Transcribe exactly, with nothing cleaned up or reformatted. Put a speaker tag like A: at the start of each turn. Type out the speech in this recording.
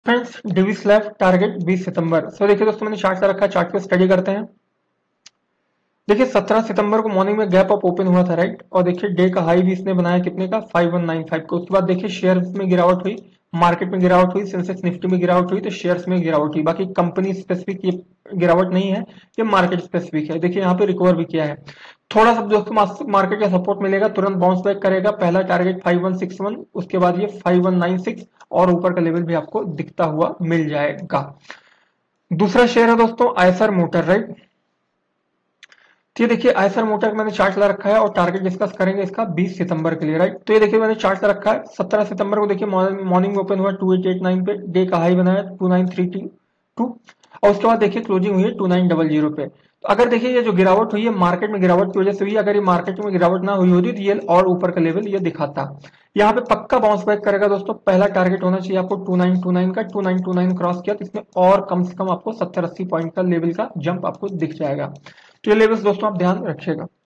A: Friends DV slab target बीस सितंबर। सो देखिए दोस्तों मैंने चार्ट कर रखा है, चार्ट को स्टडी करते हैं। देखिए सत्रह सितंबर को मॉर्निंग में गैप अप ओपन हुआ था, राइट। और देखिए डे का हाई भी इसने बनाया कितने का, फाइव वन नाइन फाइव का। उसके बाद देखिए शेयर में गिरावट हुई, मार्केट में गिरावट हुई, सेंसेक्स निफ्टी में गिरावट हुई, तो शेयर्स में गिरावट हुई। बाकी कंपनी स्पेसिफिक ये गिरावट नहीं है, ये मार्केट स्पेसिफिक है। देखिए यहाँ पे रिकवर भी किया है थोड़ा सा। दोस्तों मार्केट का सपोर्ट मिलेगा, तुरंत बाउंस बैक करेगा। पहला target five one six one, उसके बाद ये फाइव वन नाइन सिक्स और ऊपर का लेवल भी आपको दिखता हुआ मिल जाएगा। दूसरा शेयर है दोस्तों आयसर मोटर, राइट। तो ये देखिए आयसर मोटर का मैंने चार्ट ला रखा है और टारगेट डिस्कस करेंगे इसका बीस सितंबर के लिए, राइट। तो ये देखिए मैंने चार्ट ला रखा है। सत्रह सितंबर को देखिए मॉर्निंग में ओपन हुआ टू एट एट नाइन पे, डे का हाई बनाया टू नाइन थ्री टू, और उसके बाद देखिए क्लोजिंग हुई है टू नाइन डबल जीरो पे। तो अगर देखिए ये जो गिरावट हुई है मार्केट में गिरावट की वजह से हुई, अगर ये मार्केट में गिरावट ना हुई होती तो ये और ऊपर का लेवल ये दिखाता। यहाँ पे पक्का बाउंस बैक करेगा दोस्तों। पहला टारगेट होना चाहिए आपको टू नाइन टू नाइन का, two nine two nine cross किया तो इसमें और कम से कम आपको सत्तर अस्सी पॉइंट का लेवल का जंप आपको दिख जाएगा। तो ये लेवल्स दोस्तों आप ध्यान रखिएगा।